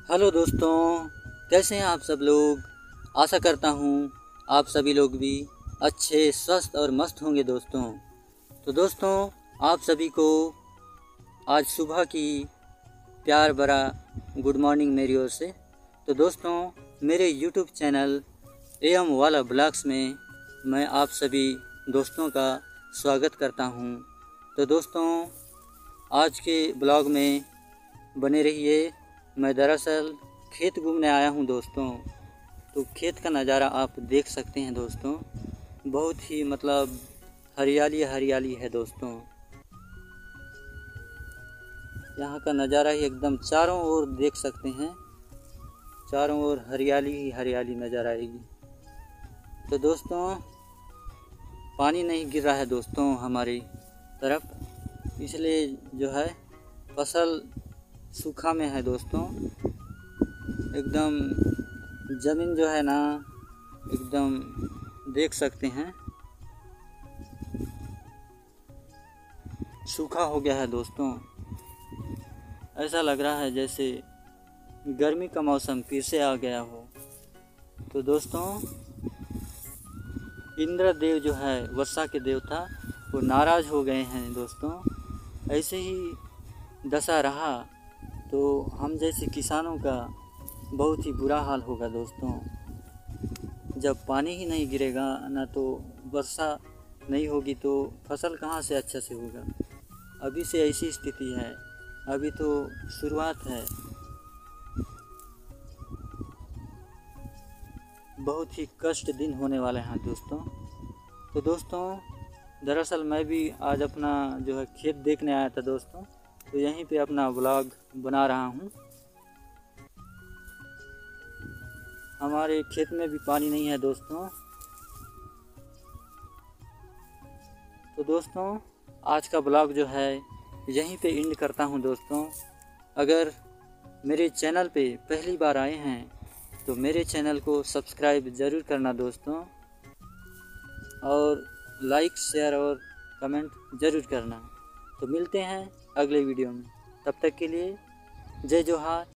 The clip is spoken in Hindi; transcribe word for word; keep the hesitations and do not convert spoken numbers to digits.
हेलो दोस्तों, कैसे हैं आप सब लोग। आशा करता हूँ आप सभी लोग भी अच्छे, स्वस्थ और मस्त होंगे दोस्तों। तो दोस्तों, आप सभी को आज सुबह की प्यार भरा गुड मॉर्निंग मेरी ओर से। तो दोस्तों, मेरे यूट्यूब चैनल एम वाला ब्लॉग्स में मैं आप सभी दोस्तों का स्वागत करता हूँ। तो दोस्तों, आज के ब्लॉग में बने रहिए। मैं दरअसल खेत घूमने आया हूँ दोस्तों। तो खेत का नज़ारा आप देख सकते हैं दोस्तों, बहुत ही मतलब हरियाली हरियाली है दोस्तों। यहाँ का नज़ारा ही एकदम चारों ओर देख सकते हैं, चारों ओर हरियाली ही हरियाली नज़र आएगी। तो दोस्तों, पानी नहीं गिर रहा है दोस्तों हमारी तरफ, इसलिए जो है फसल सूखा में है दोस्तों। एकदम ज़मीन जो है ना, एकदम देख सकते हैं सूखा हो गया है दोस्तों। ऐसा लग रहा है जैसे गर्मी का मौसम फिर से आ गया हो। तो दोस्तों, इंद्रदेव जो है वर्षा के देवता, वो नाराज़ हो गए हैं दोस्तों। ऐसे ही दशा रहा तो हम जैसे किसानों का बहुत ही बुरा हाल होगा दोस्तों। जब पानी ही नहीं गिरेगा ना, तो वर्षा नहीं होगी तो फसल कहाँ से अच्छा से होगा। अभी से ऐसी स्थिति है, अभी तो शुरुआत है। बहुत ही कष्ट दिन होने वाले हैं दोस्तों। तो दोस्तों, दरअसल मैं भी आज अपना जो है खेत देखने आया था दोस्तों। तो यहीं पे अपना व्लॉग बना रहा हूँ। हमारे खेत में भी पानी नहीं है दोस्तों। तो दोस्तों, आज का ब्लॉग जो है यहीं पे एंड करता हूँ दोस्तों। अगर मेरे चैनल पे पहली बार आए हैं तो मेरे चैनल को सब्सक्राइब ज़रूर करना दोस्तों, और लाइक, शेयर और कमेंट ज़रूर करना। तो मिलते हैं अगले वीडियो में, तब तक के लिए जय जोहार।